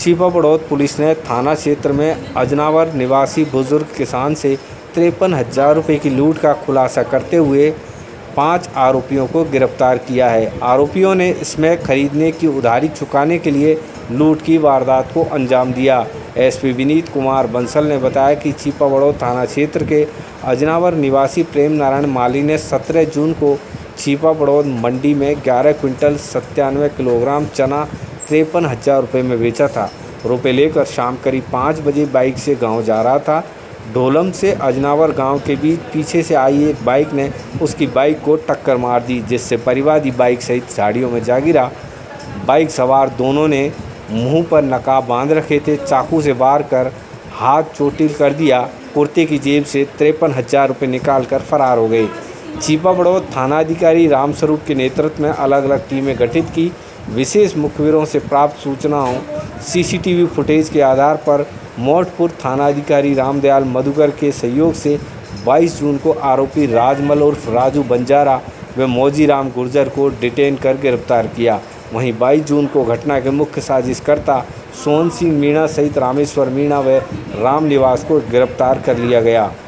छिपा बड़ौद पुलिस ने थाना क्षेत्र में अजनावर निवासी बुजुर्ग किसान से 53,000 रुपये की लूट का खुलासा करते हुए 5 आरोपियों को गिरफ्तार किया है। आरोपियों ने इसमें खरीदने की उधारी चुकाने के लिए लूट की वारदात को अंजाम दिया। एसपी विनीत कुमार बंसल ने बताया कि छिपा बड़ौद थाना क्षेत्र के अजनावर निवासी प्रेम नारायण माली ने 17 जून को छिपा बड़ौद मंडी में 11 क्विंटल 97 किलोग्राम चना 53,000 रुपये में बेचा था। रुपये लेकर शाम करीब 5 बजे बाइक से गांव जा रहा था। ढोलम से अजनावर गांव के बीच पीछे से आई एक बाइक ने उसकी बाइक को टक्कर मार दी, जिससे परिवादी बाइक सहित झाड़ियों में जा गिरा। बाइक सवार दोनों ने मुंह पर नकाब बांध रखे थे, चाकू से वार कर हाथ चोटिल कर दिया। कुर्ते की जेब से 53,000 रुपये निकाल कर फरार हो गए। छिपा बड़ौद थानाधिकारी रामस्वरूप के नेतृत्व में अलग अलग टीमें गठित की। विशेष मुखबिरों से प्राप्त सूचनाओं, सीसीटीवी फुटेज के आधार पर मोटपुर थानाधिकारी रामदयाल मधुकर के सहयोग से 22 जून को आरोपी राजमल उर्फ राजू बंजारा व मौजीराम गुर्जर को डिटेन कर गिरफ्तार किया। वहीं 22 जून को घटना के मुख्य साजिशकर्ता सोहन सिंह मीणा सहित रामेश्वर मीणा व राम निवास को गिरफ्तार कर लिया गया।